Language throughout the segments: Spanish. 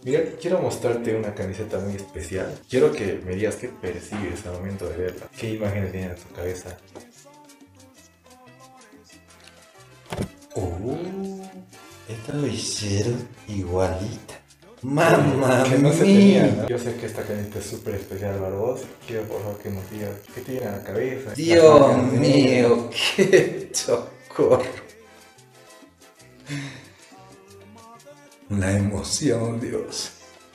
Mira, quiero mostrarte una camiseta muy especial. Quiero que me digas qué percibes al momento de verla. ¿Qué imágenes vienen a tu cabeza? Oh, esta lo hicieron igualita. Que, Mamma que no se tenía, mía. ¿no? Yo sé que esta camiseta es súper especial para vos. Quiero por favor que nos digas qué te viene a la cabeza. Las Dios marcas negras. mío, qué socorro. Una emoción, Dios.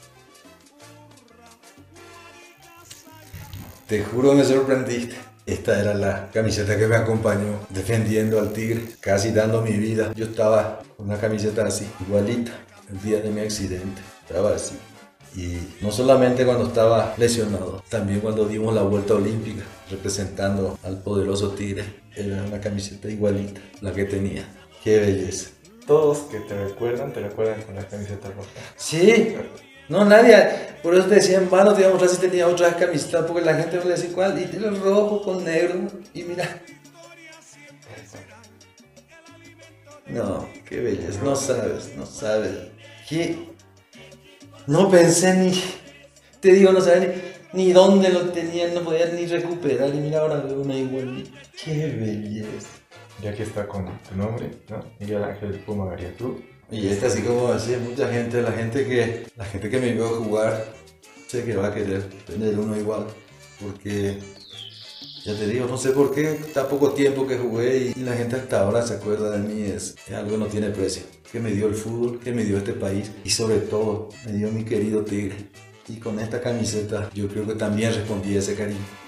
Te juro me sorprendiste. Esta era la camiseta que me acompañó defendiendo al Tigre, casi dando mi vida. Yo estaba con una camiseta así, igualita, el día de mi accidente. Estaba así. Y no solamente cuando estaba lesionado, también cuando dimos la vuelta olímpica, representando al poderoso Tigre. Era una camiseta igualita, la que tenía. Qué belleza. Todos que te recuerdan con la camiseta roja. Sí, no, nadie. Por eso te decía en vano, te iba a mostrar si tenía otras camisetas, porque la gente me le decía cuál, y tiene rojo con negro, y mira, no, qué belleza, no sabes, no sabes. Que no pensé ni, te digo, no sabes ni dónde lo tenía, no podía ni recuperar, y mira, ahora veo una igual. Qué belleza. Y aquí está con tu nombre, ¿no? Miguel Ángel Puma Gariazú. Y esta, así como decía mucha gente, la gente que me vio jugar, sé que va a querer tener uno igual, porque ya te digo, no sé por qué, está poco tiempo que jugué y la gente hasta ahora se acuerda de mí, es algo que no tiene precio, que me dio el fútbol, que me dio este país y sobre todo me dio mi querido Tigre. Y con esta camiseta yo creo que también respondí a ese cariño.